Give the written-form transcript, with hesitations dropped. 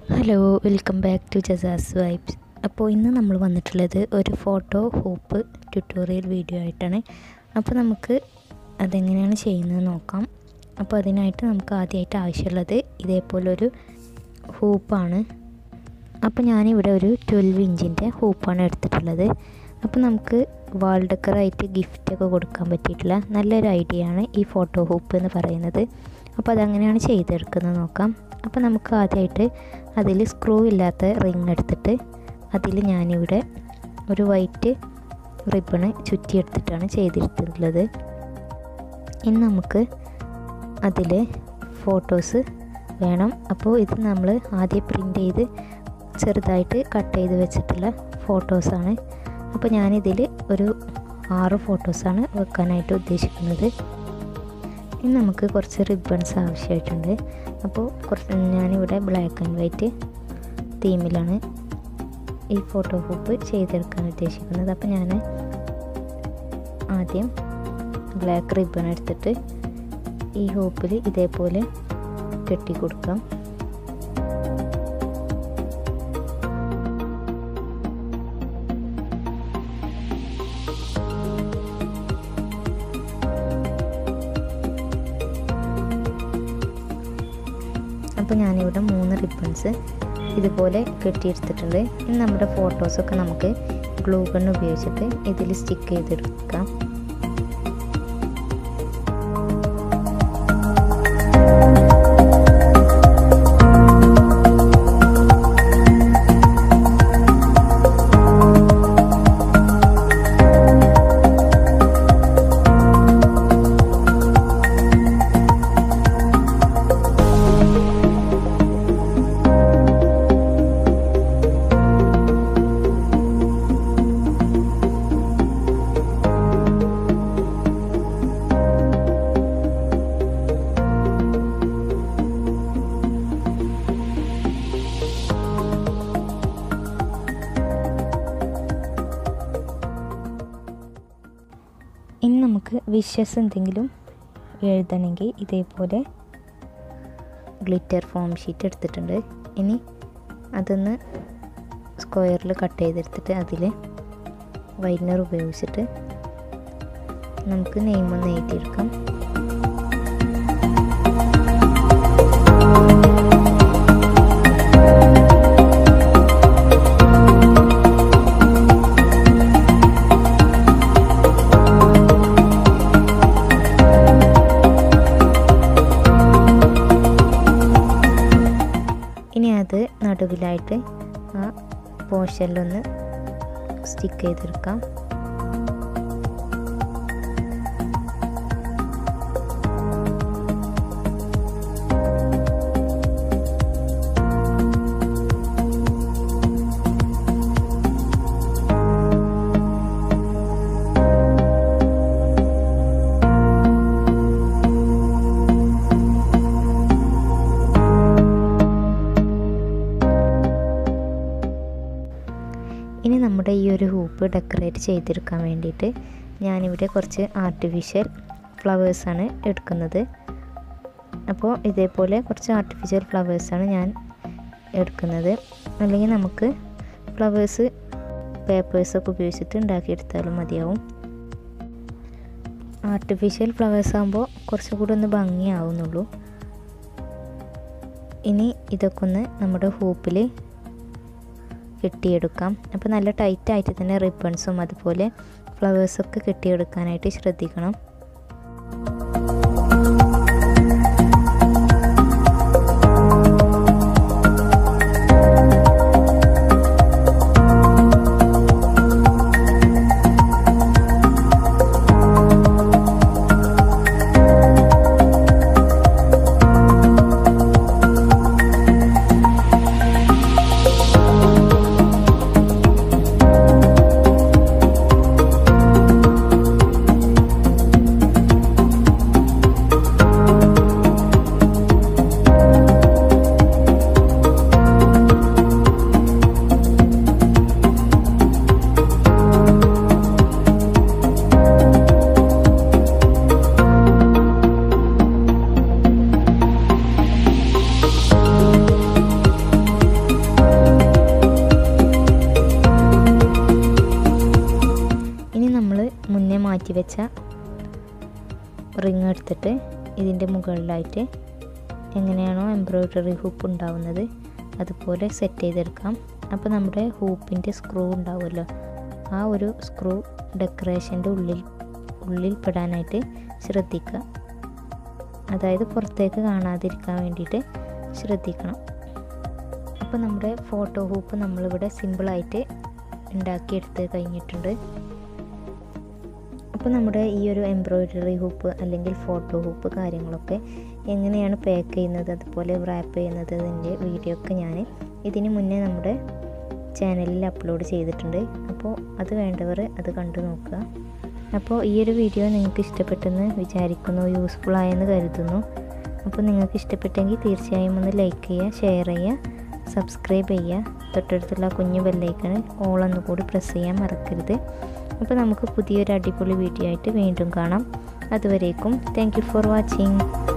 Hello, welcome back to Jasa's vibes. അപ്പോൾ ഇന്ന് നമ്മൾ വന്നിട്ടുള്ളത് ഒരു ഫോട്ടോ ഹൂപ്പ് ട്യൂട്ടോറിയൽ വീഡിയോ ആയിട്ടാണ്. അപ്പോൾ നമുക്ക് അതെങ്ങനെയാണ് ചെയ്യുന്നത് നോക്കാം. അപ്പോൾ അതിനായിട്ട് നമുക്ക് ആദ്യമായിട്ട് ആവശ്യമുള്ളത് ഇതേപോലൊരു ഹൂപ്പാണ്. അപ്പോൾ ഞാനിവിടെ ഒരു 12 ഇഞ്ചിൻ്റെ ഹൂപ്പാണ് എടുത്തിട്ടുള്ളത്. അപ്പോൾ നമുക്ക് വാൾ ഡെക്കറായിട്ട് ഗിഫ്റ്റൊക്കെ കൊടുക്കാൻ പറ്റിയിട്ടുള്ള നല്ലൊരു ഐഡിയ ആണ് ഈ ഫോട്ടോ ഹൂപ്പ് എന്ന് പറയുന്നത്. അപ്പോൾ അതെങ്ങനെയാണ് ചെയ്തെടുക്കുന്നത് നോക്കാം. അപ്പോൾ നമുക്ക് ആദ്യമായിട്ട് അതിൽ സ്ക്രൂ ഇല്ലാത്ത റിങ് എടുത്തിട്ട് അതിൽ ഞാനിവിടെ ഒരു വൈറ്റ് റിബണ് ചുറ്റിയെടുത്തിട്ടാണ് ചെയ്തെടുത്തിട്ടുള്ളത്. ഇനി നമുക്ക് അതിൽ ഫോട്ടോസ് വേണം. അപ്പോൾ ഇത് നമ്മൾ ആദ്യം പ്രിൻ്റ് ചെയ്ത് ചെറുതായിട്ട് കട്ട് ചെയ്ത് വെച്ചിട്ടുള്ള ഫോട്ടോസാണ്. അപ്പോൾ ഞാനിതിൽ ഒരു 6 ഫോട്ടോസാണ് വെക്കാനായിട്ട് ഉദ്ദേശിക്കുന്നത്. ഇനി നമുക്ക് കുറച്ച് റിബൺസ് ആവശ്യമായിട്ടുണ്ട്. അപ്പോൾ ഞാനിവിടെ ബ്ലാക്ക് ആൻഡ് വൈറ്റ് തീമിലാണ് ഈ ഫോട്ടോ ഹൂപ്പ് ചെയ്തെടുക്കാൻ ഉദ്ദേശിക്കുന്നത്. അപ്പോൾ ഞാൻ ആദ്യം ബ്ലാക്ക് റിബൺ എടുത്തിട്ട് ഈ ഹൂപ്പിൽ ഇതേപോലെ കെട്ടി കൊടുക്കാം. അപ്പോൾ ഞാനിവിടെ 3 റിബൺസ് ഇതുപോലെ കെട്ടിയെടുത്തിട്ടുണ്ട്. ഇനി നമ്മുടെ ഫോട്ടോസൊക്കെ നമുക്ക് ഗ്ലൂ ഗൺ ഉപയോഗിച്ചിട്ട് ഇതിൽ സ്റ്റിക്ക് ചെയ്തെടുക്കാം. ഇനി നമുക്ക് വിഷസ് എന്തെങ്കിലും എഴുതണമെങ്കിൽ ഇതേപോലെ ഗ്ലിറ്റർ ഫോം ഷീറ്റ് എടുത്തിട്ടുണ്ട്. ഇനി അതൊന്ന് സ്ക്വയറിൽ കട്ട് ചെയ്തെടുത്തിട്ട് അതിൽ വൈറ്റ്നർ ഉപയോഗിച്ചിട്ട് നമുക്ക് നെയിം ഒന്ന് എഴുതിയെടുക്കാം. ഇനി അത് നടുവിലായിട്ട് ആ പോർഷനിലൊന്ന് സ്റ്റിക്ക് ചെയ്തെടുക്കാം. ഇനി നമ്മുടെ ഈ ഒരു ഹൂപ്പ് ഡെക്കറേറ്റ് ചെയ്തെടുക്കാൻ വേണ്ടിയിട്ട് ഞാനിവിടെ കുറച്ച് ആർട്ടിഫിഷ്യൽ ഫ്ലവേഴ്സാണ് എടുക്കുന്നത്. അപ്പോൾ ഇതേപോലെ കുറച്ച് ആർട്ടിഫിഷ്യൽ ഫ്ലവേഴ്സാണ് ഞാൻ എടുക്കുന്നത്. അല്ലെങ്കിൽ നമുക്ക് ഫ്ലവേഴ്സ് പേപ്പേഴ്സൊക്കെ ഉപയോഗിച്ചിട്ട് ഉണ്ടാക്കിയെടുത്താലും മതിയാവും. ആർട്ടിഫിഷ്യൽ ഫ്ലവേഴ്സ് ആകുമ്പോൾ കുറച്ചുകൂടി ഒന്ന് ഭംഗിയാവുന്നുള്ളൂ. ഇനി ഇതൊക്കെ ഒന്ന് നമ്മുടെ ഹൂപ്പിൽ കെട്ടിയെടുക്കാം. അപ്പോൾ നല്ല ടൈറ്റായിട്ട് തന്നെ റിബൺസും അതുപോലെ ഫ്ലവേഴ്സൊക്കെ കെട്ടിയെടുക്കാനായിട്ട് ശ്രദ്ധിക്കണം. മാറ്റി വെച്ച റിങ് എടുത്തിട്ട് ഇതിൻ്റെ മുകളിലായിട്ട് എങ്ങനെയാണോ എംബ്രോയ്ഡറി ഹൂപ്പ് ഉണ്ടാവുന്നത് അതുപോലെ സെറ്റ് ചെയ്തെടുക്കാം. അപ്പോൾ നമ്മുടെ ഹൂപ്പിൻ്റെ സ്ക്രൂ ഉണ്ടാവുമല്ലോ, ആ ഒരു സ്ക്രൂ ഡെക്കറേഷൻ്റെ ഉള്ളിൽ പെടാനായിട്ട് ശ്രദ്ധിക്കുക. അതായത് പുറത്തേക്ക് കാണാതിരിക്കാൻ വേണ്ടിയിട്ട് ശ്രദ്ധിക്കണം. അപ്പോൾ നമ്മുടെ ഫോട്ടോ ഹൂപ്പ് നമ്മളിവിടെ സിമ്പിളായിട്ട് ഉണ്ടാക്കിയെടുത്ത് കഴിഞ്ഞിട്ടുണ്ട്. അപ്പോൾ നമ്മുടെ ഈ ഒരു എംബ്രോയ്ഡറി ഹൂപ്പ് അല്ലെങ്കിൽ ഫോട്ടോ ഹൂപ്പ് കാര്യങ്ങളൊക്കെ എങ്ങനെയാണ് പാക്ക് ചെയ്യുന്നത് അതുപോലെ റാപ്പ് ചെയ്യുന്നത് അതിൻ്റെ വീഡിയോ ഒക്കെ ഞാൻ ഇതിന് മുന്നേ നമ്മുടെ ചാനലിൽ അപ്ലോഡ് ചെയ്തിട്ടുണ്ട്. അപ്പോൾ അത് വേണ്ടവർ അത് കണ്ടു നോക്കുക. അപ്പോൾ ഈ ഒരു വീഡിയോ നിങ്ങൾക്ക് ഇഷ്ടപ്പെട്ടെന്ന് വിചാരിക്കുന്നു, യൂസ്ഫുൾ ആയെന്ന് കരുതുന്നു. അപ്പോൾ നിങ്ങൾക്ക് ഇഷ്ടപ്പെട്ടെങ്കിൽ തീർച്ചയായും ഒന്ന് ലൈക്ക് ചെയ്യുക, ഷെയർ ചെയ്യുക, സബ്സ്ക്രൈബ് ചെയ്യുക. തൊട്ടടുത്തുള്ള കുഞ്ഞു ബെല്ലൈക്കൺ ഓൾ ഒന്നുകൂടി പ്രസ് ചെയ്യാൻ മറക്കരുത്. അപ്പോൾ നമുക്ക് പുതിയൊരു അടിപൊളി വീഡിയോ ആയിട്ട് വീണ്ടും കാണാം. അതുവരേക്കും താങ്ക് യു ഫോർ വാച്ചിങ്.